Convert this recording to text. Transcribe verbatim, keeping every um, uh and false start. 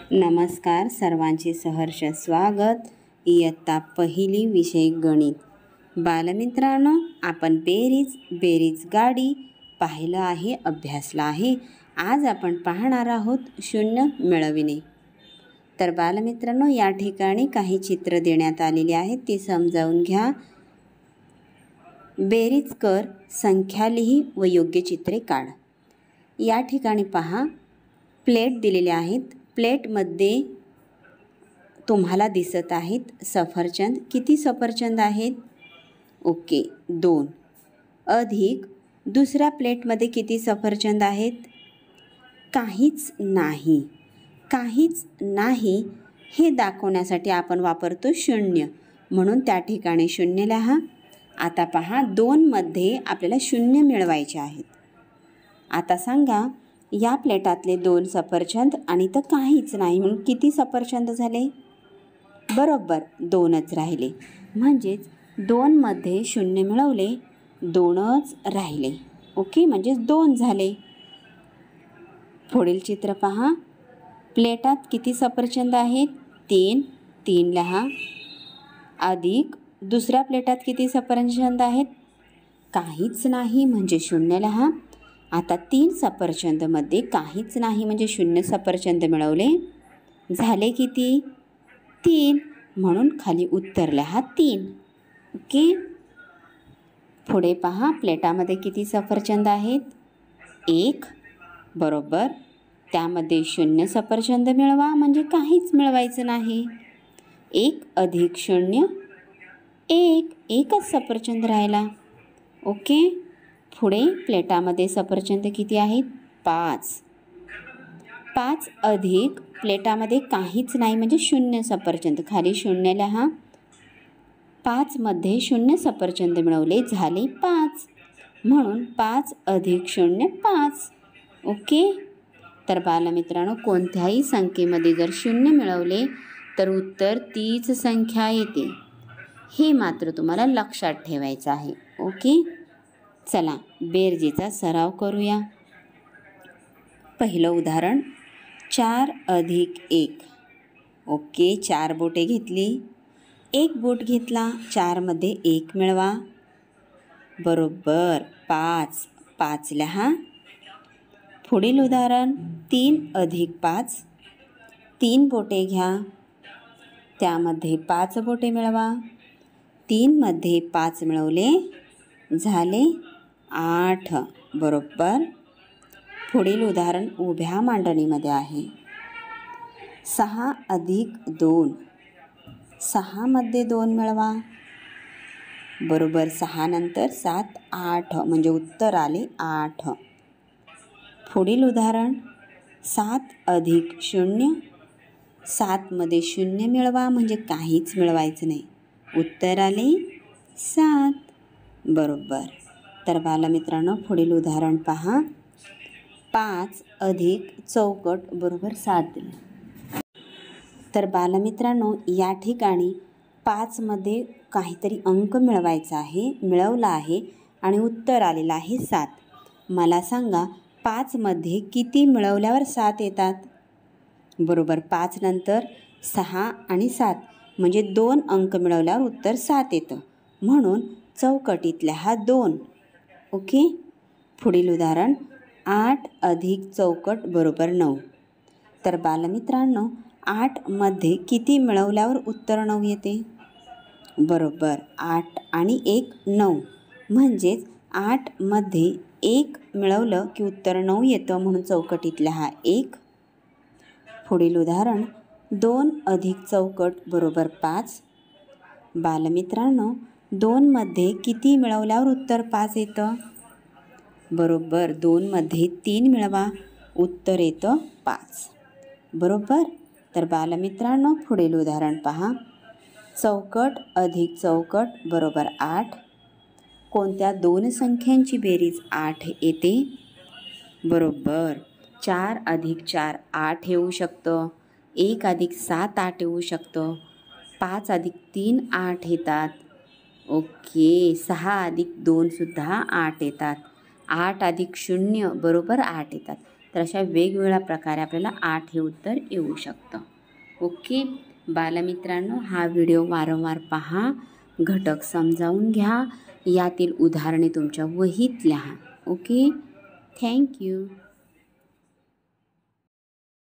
नमस्कार, सर्वांचे सहर्ष स्वागत. इयत्ता पहिली विषय गणित. बालमित्रांनो, आपण बेरीज बेरीज गाडी पाहिलं आहे, अभ्यासला आहे. आज आपण पाहणार आहोत शून्य मिळविणे. तर बालमित्रांनो, या ठिकाणी काही चित्र देण्यात आलेली आहेत, ती समजावून घ्या. बेरीज कर, संख्या लिही व योग्य चित्रे काढ. या ठिकाणी पहा, प्लेट दिलेले आहेत. प्लेटमध्ये तुम्हाला दिसत आहेत सफरचंद. किती सफरचंद आहेत? ओके, दोन. अधिक दुसऱ्या प्लेटमध्ये किती सफरचंद आहेत? काहीच नाही. काहीच नाही हे दाखवण्यासाठी आपण वापरतो शून्य, म्हणून त्या ठिकाणी शून्य लिहा. आता पहा, दोनमध्ये आपल्याला शून्य मिळवायचे आहेत. आता सांगा, या प्लेटातले दोन सफरचंद आणि तर काहीच नाही, म्हणून किती सफरचंद झाले? बरोबर, दोनच राहिले. म्हणजेच दोनमध्ये शून्य मिळवले, दोनच राहिले. ओके, म्हणजेच दोन झाले. पुढील चित्र पहा. प्लेटात किती सफरचंद आहेत? तीन. तीन लिहा. अधिक दुसऱ्या प्लेटात किती सफरचंद आहेत? काहीच नाही, म्हणजे शून्य लिहा. आता तीन सफरचंदमध्ये काहीच नाही, म्हणजे शून्य सफरचंद मिळवले. झाले किती? तीन. म्हणून खाली उत्तर लिहा तीन. ओके. पुढे पहा, प्लेटामध्ये किती सफरचंद आहेत? एक. बरोबर, त्यामध्ये शून्य सफरचंद मिळवा, म्हणजे काहीच मिळवायचं नाही. एक अधिक शून्य एक. एकच सफरचंद राहिला. ओके. पुढे प्लेटामध्ये सफरचंद किती आहेत? पाच. पाच अधिक प्लेटामध्ये काहीच नाही, म्हणजे शून्य सफरचंद. खाली शून्य लिहा. पाचमध्ये शून्य सफरचंद मिळवले, झाले पाच. म्हणून पाच अधिक शून्य पाच. ओके. तर बालमित्रांनो, कोणत्याही संख्येमध्ये जर शून्य मिळवले तर उत्तर तीच संख्या येते. हे मात्र तुम्हाला लक्षात ठेवायचं आहे. ओके. चला, बेरजेचा सराव करूया. पहिलं उदाहरण, चार अधिक एक. ओके, चार बोटे घेतली. एक बोट घेतला, चारमध्ये एक मिळवा. बरोबर, पाच. पाच लिहा. पुढील उदाहरण, तीन अधिक पाच. तीन बोटे घ्या, त्यामध्ये पाच बोटे मिळवा. तीनमध्ये पाच मिळवले, झाले आठ. बरोबर. पुढील उदाहरण उभ्या मांडणीमध्ये आहे. सहा अधिक दोन. सहामध्ये दोन मिळवा. बरोबर, सहा नंतर सात, आठ, म्हणजे उत्तर आले आठ. पुढील उदाहरण, सात अधिक शून्य. सातमध्ये शून्य मिळवा, म्हणजे काहीच मिळवायचं नाही. उत्तर आले सात. बरोबर. तर बालमित्रांनो, पुढील उदाहरण पहा. पाच अधिक चौकट बरोबर सात दिले. तर बालमित्रांनो, या ठिकाणी पाचमध्ये काहीतरी अंक मिळवायचा आहे, मिळवला आहे आणि उत्तर आलेलं आहे सात. मला सांगा, पाचमध्ये किती मिळवल्यावर सात येतात? बरोबर, पाच नंतर सहा आणि सात, म्हणजे दोन अंक मिळवल्यावर उत्तर सात येतं. म्हणून चौकटीतल्या हा दोन. ओके. पुढील उदाहरण, आठ अधिक चौकट बरोबर नऊ. तर बालमित्रांनो, आठमध्ये किती मिळवल्यावर उत्तर नऊ येते? बरोबर, आठ आणि एक नऊ, म्हणजेच आठमध्ये एक मिळवलं की उत्तर नऊ येतं, म्हणून चौकटीतला हा एक. पुढील उदाहरण, दोन अधिक चौकट बरोबर पाच. बालमित्रांनो, दोनमध्ये किती मिळवल्यावर उत्तर पाच येतं? बरोबर, दोनमध्ये तीन मिळवा, उत्तर येतं पाच. बरोबर. तर बालमित्रांनो, पुढील उदाहरण पहा. चौकट अधिक चौकट बरोबर आठ. कोणत्या दोन संख्यांची बेरीज आठ येते? बरोबर, चार अधिक चार आठ येऊ शकतं. एक अधिक सात आठ येऊ शकतं. पाच अधिक तीन आठ येतात. ओके. सहा अधिक दोनसुद्धा आठ येतात. आठ अधिक शून्य बरोबर आठ येतात. तर अशा वेगवेगळ्या प्रकारे आपल्याला आठ हे उत्तर येऊ शकतं. ओके बालमित्रांनो, हा व्हिडिओ वारंवार पहा, घटक समजावून घ्या, यातील उदाहरणे तुमच्या वहीत लिहा. Okay thank you.